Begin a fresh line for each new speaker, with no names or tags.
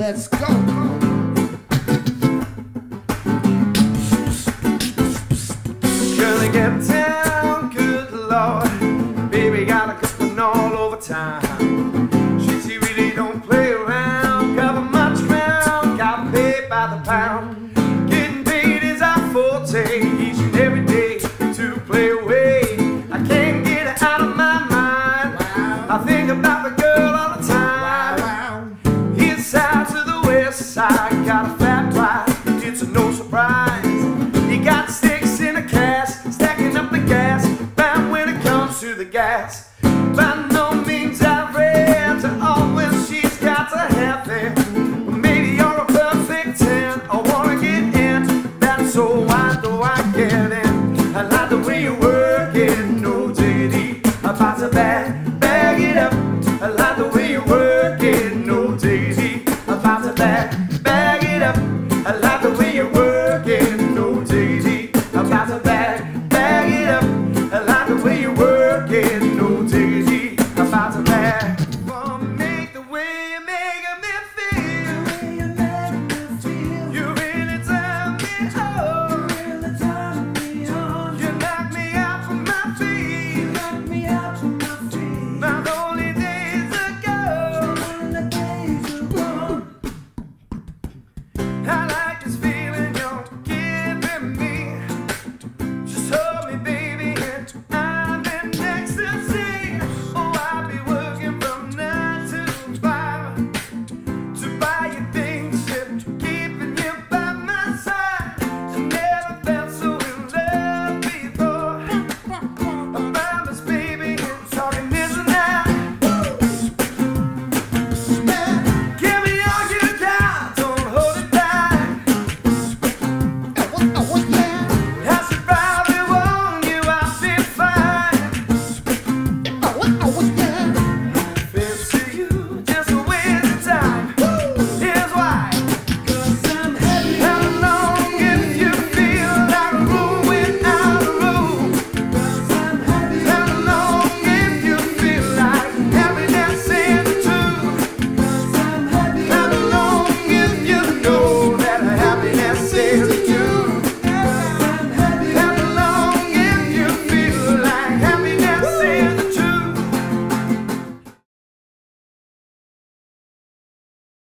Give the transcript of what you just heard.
Let's go.
Gonna get down, good Lord. Baby got a cooking all over town. She really don't play around. Cover much ground, got paid by the pound. Getting paid is our forte, each and every day to play away. I can't get it out of my mind. I think about the girl all the time. East side to the west side, got a fat wife, it's a no surprise. You got sticks in a cast, stacking up the gas, bound when it comes to the gas.